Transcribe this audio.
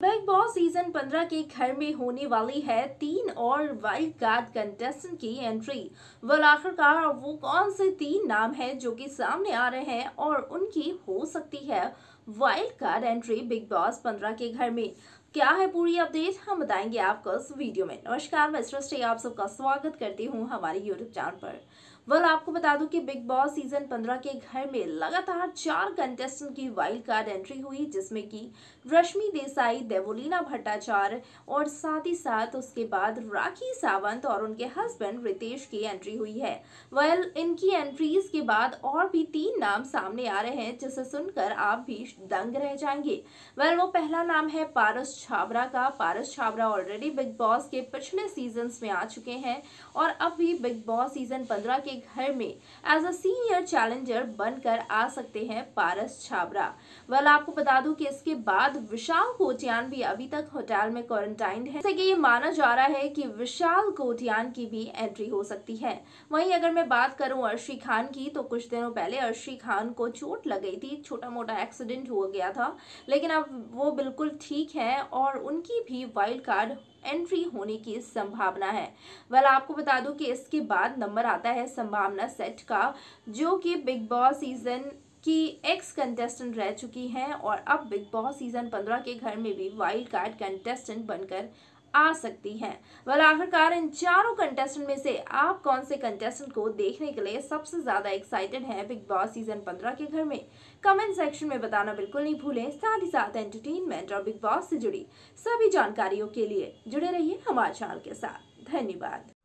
Big Boss season 15 के घर में होने वाली है 3 और वाइल्ड कार्ड कंटेस्टेंट की एंट्री। वह आखिरकार वो कौन से 3 नाम हैं जो कि सामने आ रहे हैं और उनकी हो सकती है wild card entry Bigg Boss 15 के घर में। क्या है पूरी अपडेट हम बताएंगे आपको इस वीडियो में। नमस्कार, मैं सृष्टि आप सबका स्वागत करती हूँ हमारे यूट्यूब चैनल पर। आपको बता दूं कि बिग बॉस सीजन 15 के घर में लगातार 4 कंटेस्टेंट की वाइल्ड कार्ड एंट्री हुई, जिसमें कि रश्मि देसाई, देवोलीना भट्टाचार्य और साथ ही साथ उसके बाद राखी सावंत और उनके हस्बैंड रितेश की एंट्री हुई है। इनकी एंट्रीज के बाद और भी 3 नाम सामने आ रहे हैं जिसे सुनकर आप भी दंग रह जाएंगे। वो पहला नाम है पारस छाबरा का। Paras Chhabra already Bigg Boss के पिछले सीजन में आ चुके हैं और अब भी बिग बॉस सीजन 15 के घर में एज अ सीनियर चैलेंजर बनकर आ सकते हैं पारस छाबरा। आपको बता दूं कि इसके बाद विशाल कोटियान भी अभी तक होटल में क्वारंटाइन है, जैसे कि ये माना जा रहा है कि विशाल कोटियान की भी एंट्री हो सकती है। वहीं अगर मैं बात करूं अर्शी खान की, तो कुछ दिनों पहले अर्शी खान को चोट लग गई थी, छोटा मोटा एक्सीडेंट हो गया था, लेकिन अब वो बिल्कुल ठीक है और उनकी भी वाइल्ड कार्ड एंट्री होने की संभावना है। आपको बता दूं कि इसके बाद नंबर आता है संभावना सेट का, जो कि बिग बॉस सीजन की एक्स कंटेस्टेंट रह चुकी हैं और अब बिग बॉस सीजन 15 के घर में भी वाइल्ड कार्ड कंटेस्टेंट बनकर आ सकती हैं। आखिरकार इन चारों कंटेस्टेंट में से आप कौन से कंटेस्टेंट को देखने के लिए सबसे ज्यादा एक्साइटेड हैं बिग बॉस सीजन 15 के घर में? कमेंट सेक्शन में बताना बिल्कुल नहीं भूलें। साथ ही साथ एंटरटेनमेंट और बिग बॉस से जुड़ी सभी जानकारियों के लिए जुड़े रहिए हमारे चैनल के साथ। धन्यवाद।